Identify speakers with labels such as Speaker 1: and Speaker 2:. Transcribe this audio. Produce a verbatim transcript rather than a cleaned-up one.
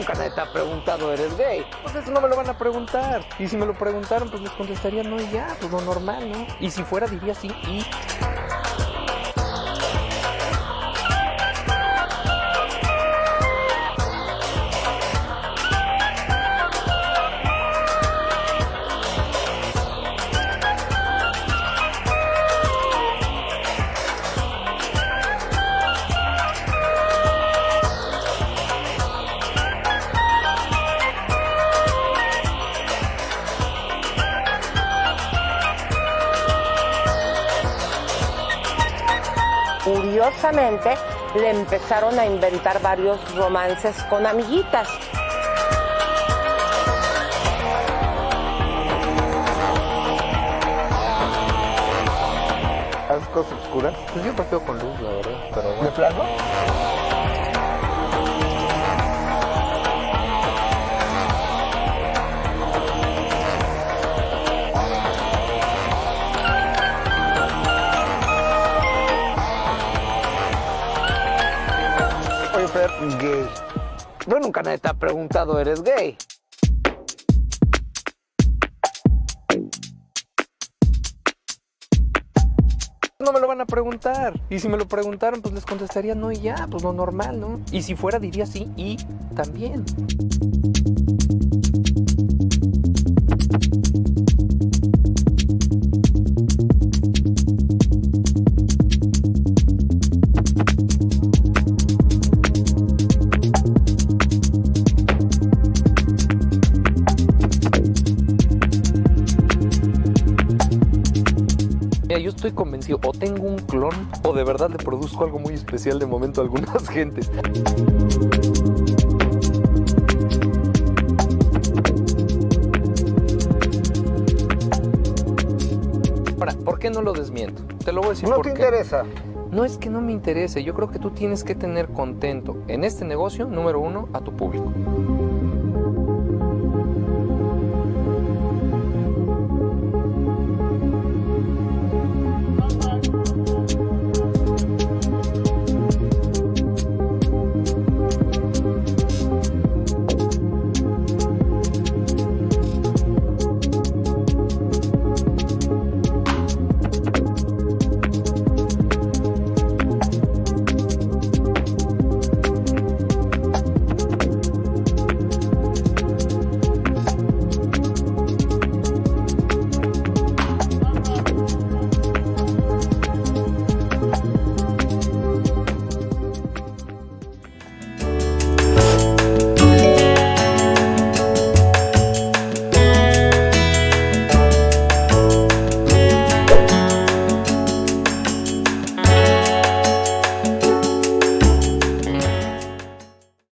Speaker 1: Nunca nadie te ha preguntado, ¿eres gay? Pues eso no me lo van a preguntar. Y si me lo preguntaron, pues les contestaría no y ya, pues lo normal, ¿no? Y si fuera, diría sí y...
Speaker 2: Curiosamente, le empezaron a inventar varios romances con amiguitas.
Speaker 1: ¿Haces cosas oscuras? Pues yo prefiero con luz, la verdad, pero bueno.
Speaker 3: ¿De plano?
Speaker 1: Oye, Fer, gay. Pero nunca nadie te ha preguntado, ¿eres gay? No me lo van a preguntar. Y si me lo preguntaron, pues les contestaría no y ya, pues lo normal, ¿no? Y si fuera, diría sí y también. Mira, yo estoy convencido, o tengo un clon, o de verdad le produzco algo muy especial de momento a algunas gentes. Ahora, ¿por qué no lo desmiento? Te lo voy a decir
Speaker 3: No
Speaker 1: por
Speaker 3: te
Speaker 1: qué.
Speaker 3: interesa.
Speaker 1: No es que no me interese, yo creo que tú tienes que tener contento en este negocio, número uno, a tu público.